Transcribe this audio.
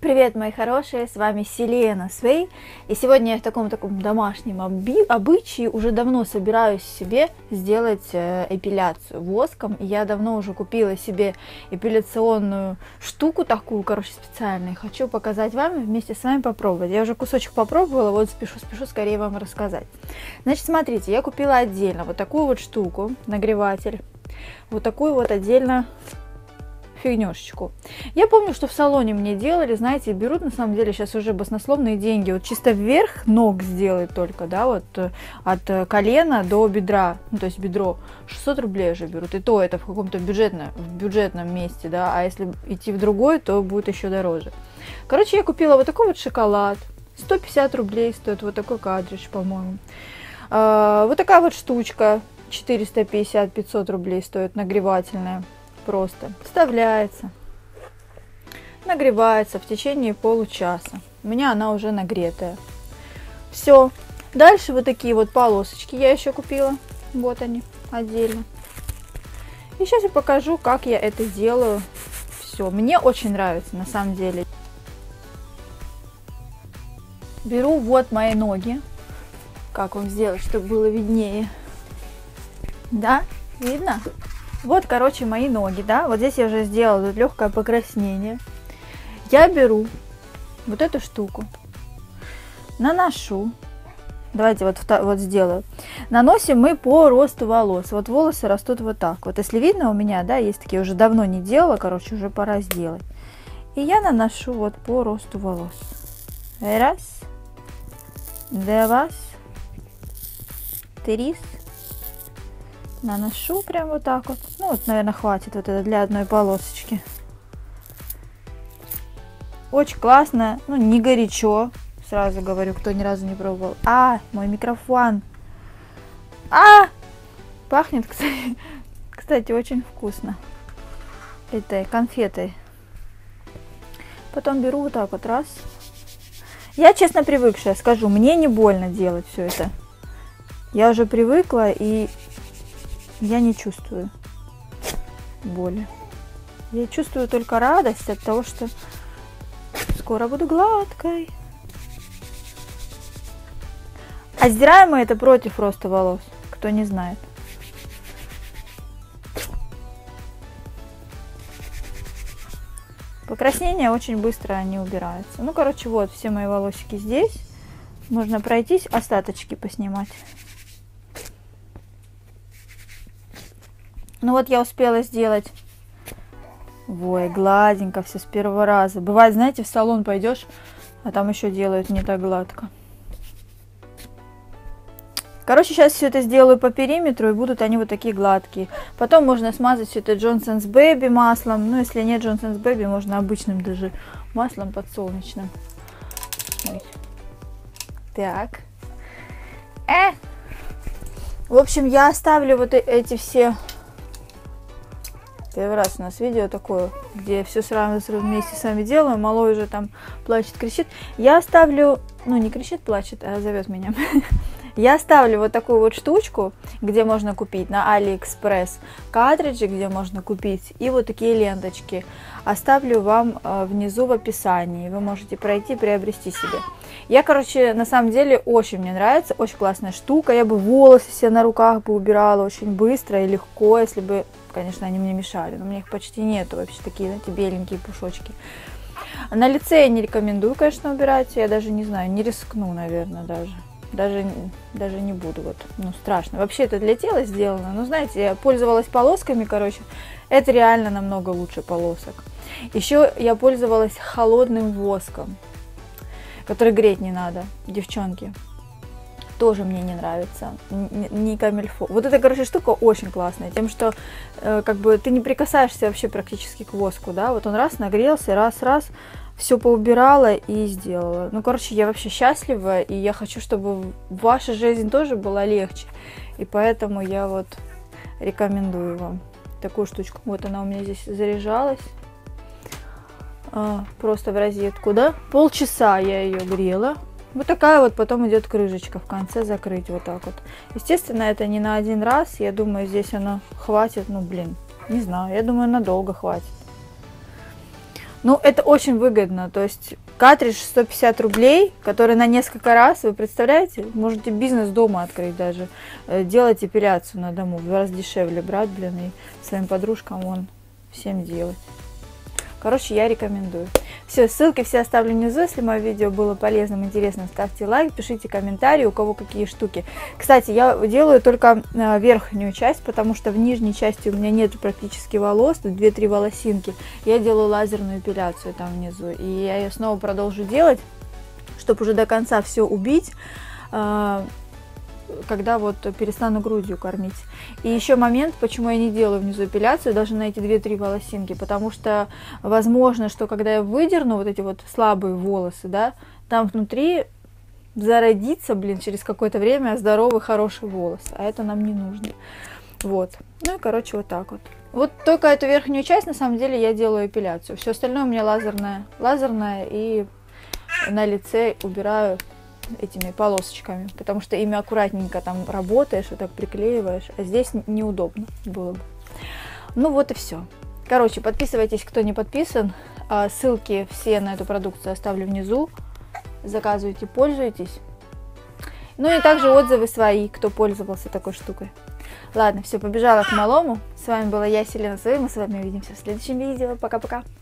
Привет, мои хорошие, с вами Селена Свей, и сегодня я в таком домашнем обычае уже давно собираюсь себе сделать эпиляцию воском. Я давно уже купила себе эпиляционную штуку такую, специальную, хочу показать вам и вместе с вами попробовать. Я уже кусочек попробовала, вот спешу скорее вам рассказать. Значит, смотрите, я купила отдельно вот такую вот штуку, нагреватель, вот такую вот отдельно фигнешечку. Я помню, что в салоне мне делали, знаете, берут на самом деле сейчас уже баснословные деньги. Вот чисто вверх ног сделать только, да, вот от колена до бедра, ну то есть бедро, 600 рублей уже берут. И то это в каком-то бюджетном месте, да, а если идти в другой, то будет еще дороже. Короче, я купила вот такой вот шоколад, 150 рублей стоит вот такой картридж, по-моему. Вот такая вот штучка, 450-500 рублей стоит, нагревательная. Просто вставляется, нагревается в течение получаса. У меня она уже нагретая. Все. Дальше вот такие вот полосочки я еще купила. Вот они отдельно. И сейчас я покажу, как я это делаю. Все. Мне очень нравится на самом деле. Беру вот мои ноги. Как вам сделать, чтобы было виднее? Да? Видно? Вот, мои ноги, да, вот здесь я уже сделала тут легкое покраснение. Я беру вот эту штуку, наношу, давайте вот сделаю. Наносим мы по росту волос, вот волосы растут вот так. Вот если видно у меня, да, есть такие, уже давно не делала, уже пора сделать. И я наношу вот по росту волос. Раз, два, три. Наношу прям вот так вот. Ну вот, наверное, хватит вот это для одной полосочки. Очень классно. Ну, не горячо. Сразу говорю, кто ни разу не пробовал. Мой микрофон. Пахнет, кстати, очень вкусно. Этой конфетой. Потом беру вот так вот, раз. Я, честно, привыкшая, скажу, мне не больно делать все это. Я уже привыкла, и я не чувствую боли. Я чувствую только радость от того, что скоро буду гладкой. А сдираемо это против роста волос, кто не знает. Покраснения очень быстро они убираются. Ну, вот все мои волосики здесь. Можно пройтись, остаточки поснимать. Ну вот я успела сделать. Ой, гладенько все с первого раза. Бывает, знаете, в салон пойдешь, а там еще делают не так гладко. Сейчас все это сделаю по периметру, и будут они вот такие гладкие. Потом можно смазать все это Johnson's Baby маслом. Ну, если нет Johnson's Baby, можно обычным даже маслом подсолнечным. Ой. Так. В общем, я оставлю вот эти все... Первый раз у нас видео такое, где я все сразу вместе с вами делаю. Малой уже там плачет, кричит. Я оставлю, ну не кричит, плачет, а зовет меня. Я оставлю вот такую вот штучку, где можно купить на AliExpress картриджи, где можно купить, и вот такие ленточки. Оставлю вам внизу в описании. Вы можете пройти, приобрести себе. Я, на самом деле, очень мне нравится, очень классная штука. Я бы волосы все на руках бы убирала очень быстро и легко, если бы, конечно, они мне мешали. Но у меня их почти нету вообще, такие, знаете, беленькие пушочки. На лице я не рекомендую, конечно, убирать. Я даже не знаю, не рискну, наверное, даже не буду, ну, страшно. Вообще это для тела сделано, но, знаете, я пользовалась полосками, это реально намного лучше полосок. Еще я пользовалась холодным воском, который греть не надо, девчонки. Тоже мне не нравится, не камильфо. Вот эта, штука очень классная, тем, что, ты не прикасаешься вообще практически к воску, да, вот он раз нагрелся, раз, все поубирала и сделала. Ну, я вообще счастлива, и я хочу, чтобы ваша жизнь тоже была легче. И поэтому я вот рекомендую вам такую штучку. Вот она у меня здесь заряжалась. Просто в розетку, да? Полчаса я ее грела. Вот такая вот потом идет крышечка в конце, закрыть вот так вот. Естественно, это не на один раз. Я думаю, здесь оно хватит, ну, блин, не знаю. Я думаю, надолго хватит. Ну, это очень выгодно, то есть картридж 150 рублей, который на несколько раз, вы представляете, можете бизнес дома открыть даже, делать эпиляцию на дому, в 2 раза дешевле брать, блин, и своим подружкам вон всем делать. Короче, я рекомендую. Все, ссылки все оставлю внизу. Если мое видео было полезным, интересным, ставьте лайк, пишите комментарии, у кого какие штуки. Кстати, я делаю только верхнюю часть, потому что в нижней части у меня нет практически волос, тут 2-3 волосинки. Я делаю лазерную эпиляцию там внизу, и я ее снова продолжу делать, чтобы уже до конца все убить, когда вот перестану грудью кормить. И еще момент, почему я не делаю внизу эпиляцию, даже на эти 2-3 волосинки, потому что возможно, что когда я выдерну вот эти вот слабые волосы, да, там внутри зародится, блин, через какое-то время здоровый, хороший волос, а это нам не нужно. Вот. Ну и, короче, вот так вот. Вот только эту верхнюю часть, на самом деле, я делаю эпиляцию. Все остальное у меня лазерная, и на лице убираю этими полосочками, потому что ими аккуратненько там работаешь, вот так приклеиваешь, а здесь неудобно было бы. Ну вот и все. Короче, подписывайтесь, кто не подписан. Ссылки все на эту продукцию оставлю внизу. Заказывайте, пользуйтесь. Ну и также отзывы свои, кто пользовался такой штукой. Ладно, все, побежала к малому. С вами была я, Селена Цой. Мы с вами увидимся в следующем видео. Пока-пока.